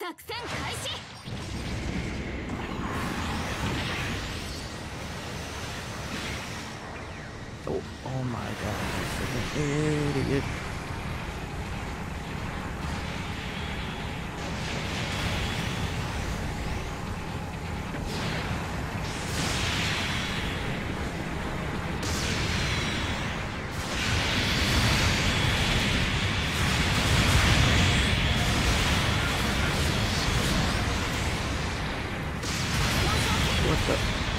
Oh my god, you freaking idiot. What the?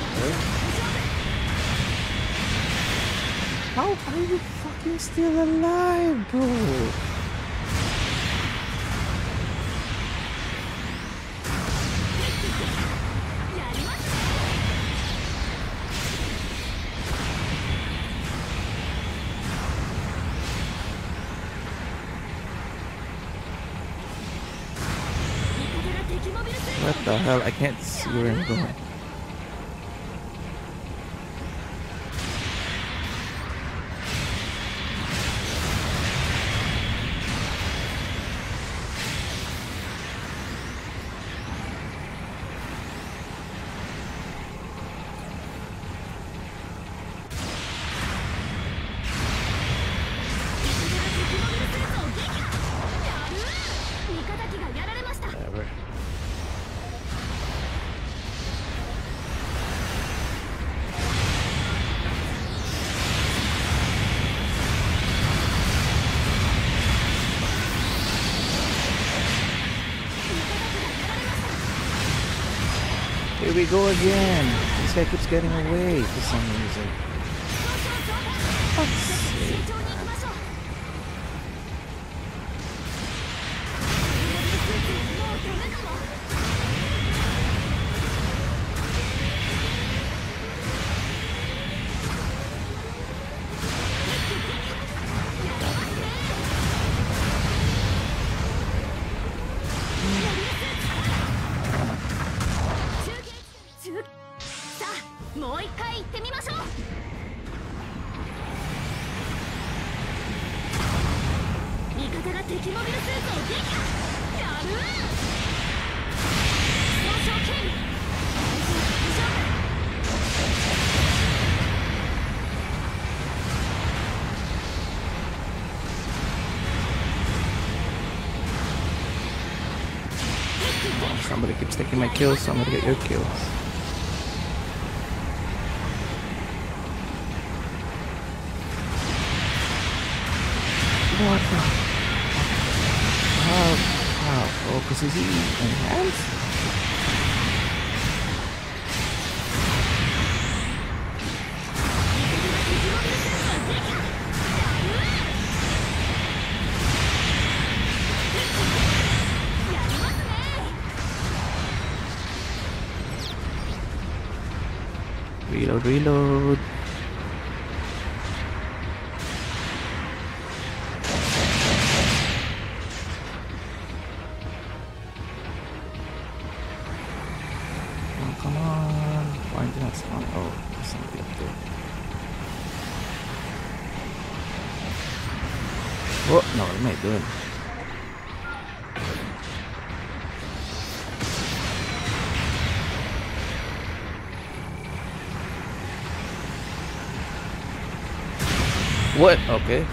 How are you fucking still alive, bro? What the hell? I can't see where I'm going. Whatever. Here we go again. This guy keeps getting away for some reason. Fuck's sake, man. Somebody keeps taking my kills, so I'm gonna get your kills. What the? How? Oh, because he's enhanced? Reload. Oh, come on. Why did not spawn? Oh, there's somebody up there. What? No, what am I doing? What? Okay.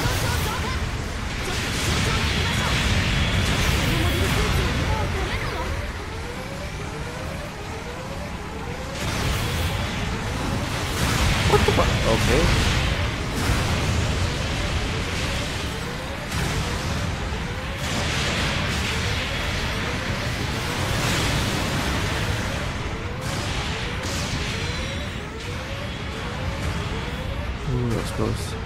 What the fuck? Okay. Ooh, that was close.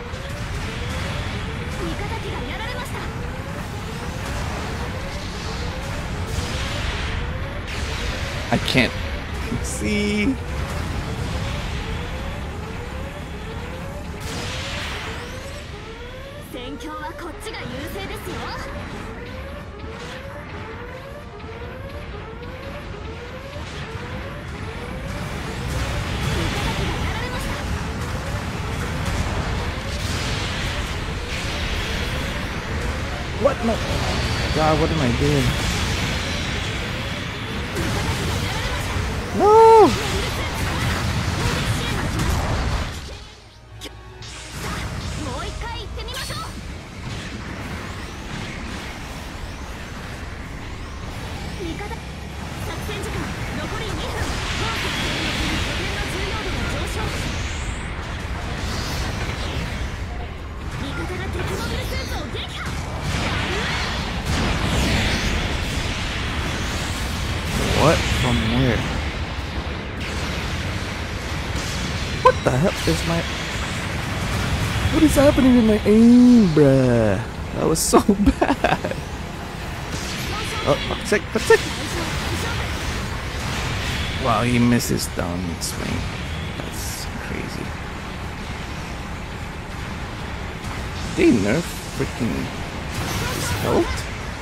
I can't see. What? No. God, what am I doing? No! What? From where? What the hell is my... What is happening with my aim, bruh? That was so bad. Oh, sick. Wow, he misses down swing. That's crazy. They nerf freaking his health?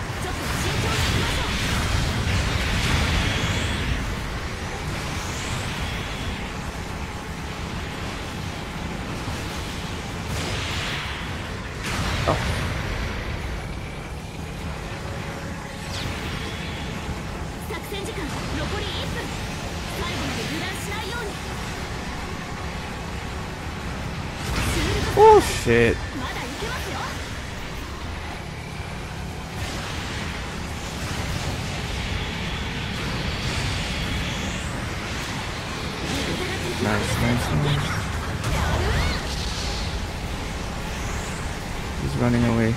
Oh shit. Nice. He's running away.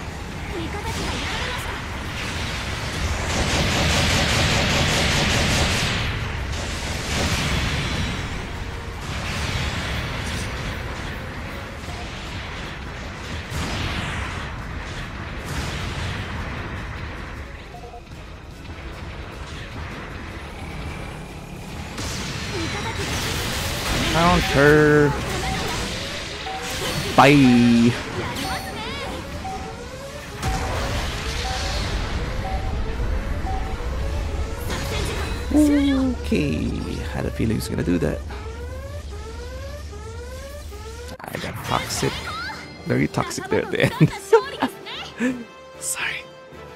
Counter. Bye. Okay, had a feeling he's gonna do that. I got toxic, very toxic there at the end. Sorry.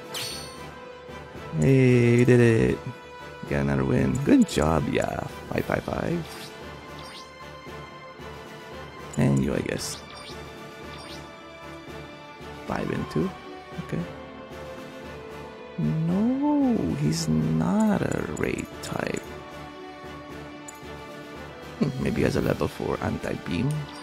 Hey, we did it. Got another win. Good job, yeah. 555. And you, I guess. 5 and 2. Okay. No, he's not a raid type. Maybe he has a level 4 anti-beam.